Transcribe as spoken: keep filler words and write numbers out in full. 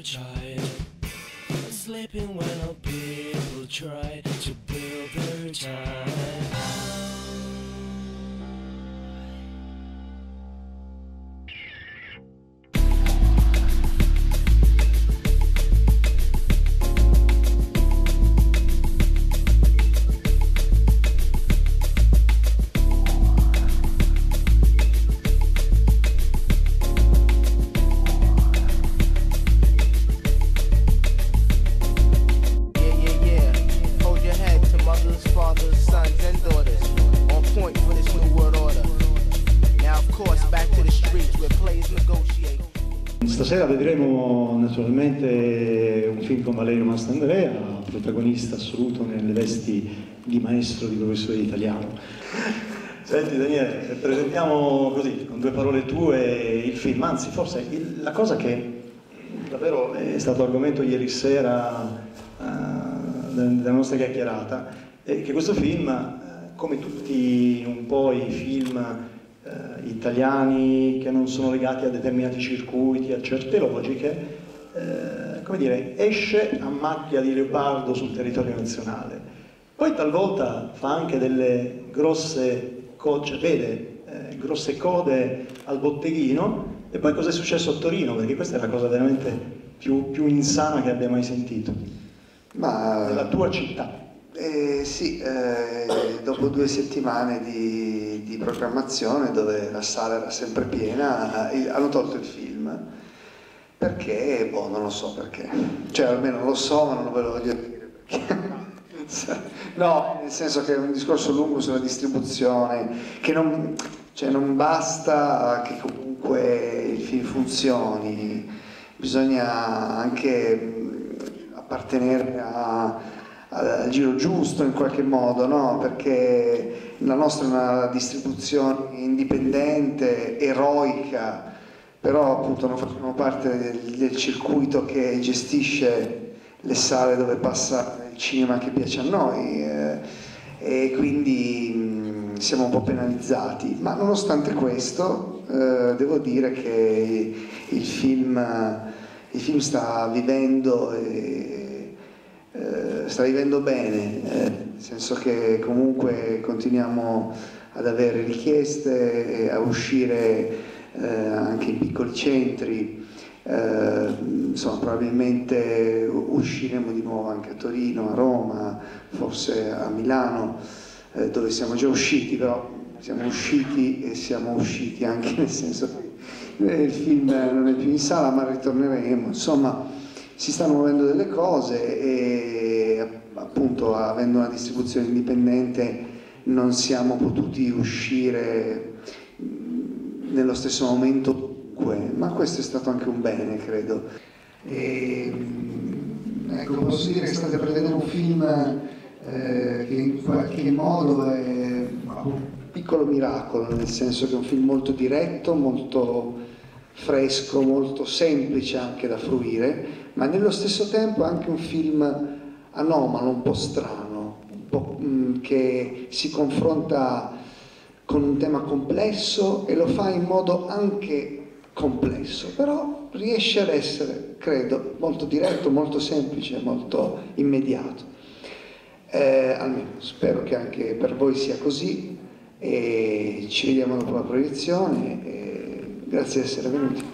child, sleeping when all people try to build their time. Stasera vedremo naturalmente un film con Valerio Mastandrea, protagonista assoluto nelle vesti di maestro di professore di italiano. Senti Daniele, presentiamo così, con due parole tue, il film, anzi forse il, la cosa che davvero è stato argomento ieri sera uh, della nostra chiacchierata, è che questo film, uh, come tutti un po' i film Uh, italiani che non sono legati a determinati circuiti, a certe logiche, uh, come dire, esce a macchia di leopardo sul territorio nazionale. Poi talvolta fa anche delle grosse code, vede eh, grosse code al botteghino, e poi cosa è successo a Torino? Perché questa è la cosa veramente più, più insana che abbia mai sentito. Ma nella tua città. Eh, sì, eh, dopo due settimane di, di programmazione dove la sala era sempre piena, eh, hanno tolto il film perché, boh, non lo so perché, cioè almeno lo so ma non ve lo voglio dire perché. No, nel senso che è un discorso lungo sulla distribuzione, che non, cioè non basta che comunque il film funzioni, bisogna anche appartenere a al giro giusto in qualche modo, no? Perché la nostra è una distribuzione indipendente, eroica, però appunto non facciamo parte del, del circuito che gestisce le sale dove passa il cinema che piace a noi, eh, e quindi mh, siamo un po' penalizzati, ma nonostante questo eh, devo dire che il film, il film sta vivendo e, Uh, sta vivendo bene, eh, nel senso che comunque continuiamo ad avere richieste, a uscire eh, anche in piccoli centri, eh, insomma probabilmente usciremo di nuovo anche a Torino, a Roma, forse a Milano, eh, dove siamo già usciti, però siamo usciti e siamo usciti anche nel senso che il film non è più in sala ma ritorneremo, insomma. Si stanno muovendo delle cose e appunto avendo una distribuzione indipendente non siamo potuti uscire nello stesso momento, ma questo è stato anche un bene, credo. E, ecco, posso dire che state prendendo un film eh, che in qualche modo è un piccolo miracolo, nel senso che è un film molto diretto, molto fresco, molto semplice anche da fruire, ma nello stesso tempo anche un film anomalo, un po' strano, un po', mh, che si confronta con un tema complesso e lo fa in modo anche complesso, però riesce ad essere, credo, molto diretto, molto semplice, molto immediato. Eh, almeno spero che anche per voi sia così, e ci vediamo dopo la proiezione. E grazie di essere venuti.